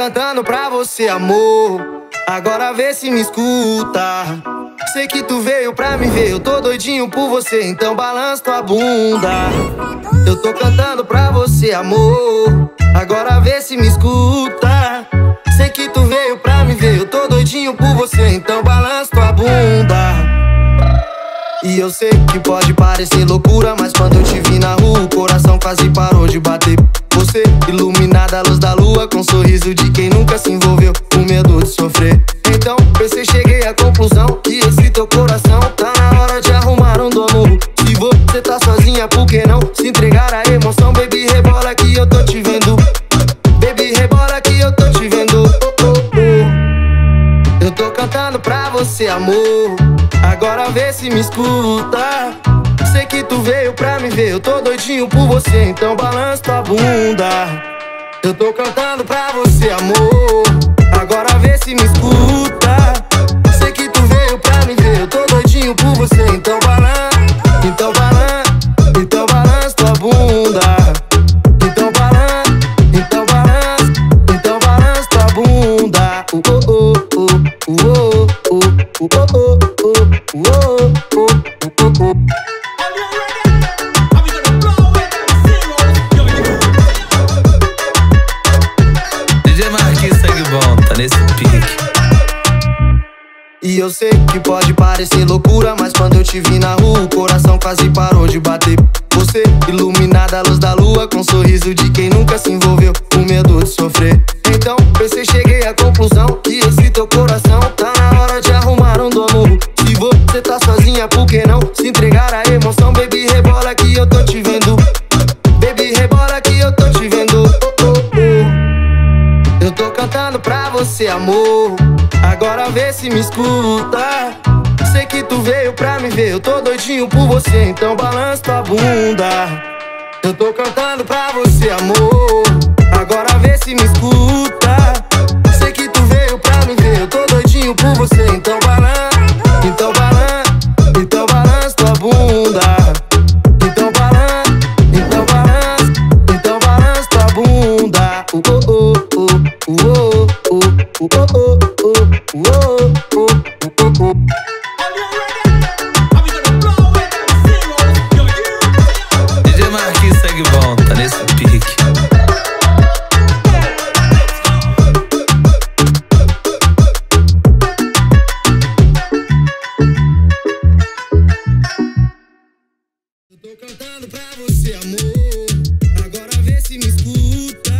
cantando pra você, amor. Agora vê se me escuta. Sei que tu veio pra me ver, eu tô doidinho por você, então balança tua bunda. Eu tô cantando pra você, amor. Agora vê se me escuta. Sei que tu veio pra me ver, eu tô doidinho por você, então balança tua bunda. E eu sei que pode parecer loucura, mas quando eu te vi na rua, o coração quase parou de bater. Você, iluminada à luz da lua, com um sorriso de quem nunca se envolveu, com medo de sofrer. Então pensei, cheguei à conclusão que esse teu coração tá na hora de arrumar um dono. Se você tá sozinha, por que não se entregar à emoção? Baby, rebola que eu tô te vendo. Baby, rebola que eu tô te vendo. Eu tô cantando pra você, amor. Agora vê se me escuta. Sei que tu veio pra me ver, eu tô doidinho por você, então balança tua bunda. Eu tô cantando pra você, amor. Agora vê se me escuta. Sei que tu veio pra me ver, eu tô doidinho por você, então balança, então balança, então balança tua bunda. Então balança, então balança, então balança tua bunda. DJ Marquinhos segue bom, tá nesse pique. E eu sei que pode parecer loucura, mas quando eu te vi na rua, o coração quase parou de bater. Você, iluminada à luz da lua, com um sorriso de quem nunca se envolveu, com medo de sofrer. Então pensei, cheguei à conclusão que esse teu coração tá na hora de arrumar um dono. Se você tá sozinha, por que não se entregar à emoção? Baby, rebola que eu tô te vendo. Baby, rebola que eu tô te vendo. Eu tô cantando pra você, amor. Agora vê se me escuta. Sei que tu veio pra me ver, eu tô doidinho por você, então balança tua bunda. Eu tô cantando pra você, amor. Agora vê se me escuta. Sei que tu veio pra me ver, eu tô doidinho por você, então balança, então balança, então balança tua bunda. Então balança, então balança, então balança tua bunda. DJ Marquinhos segue bom, tá nesse pique. Eu tô cantando pra você, amor. Agora vê se me escuta.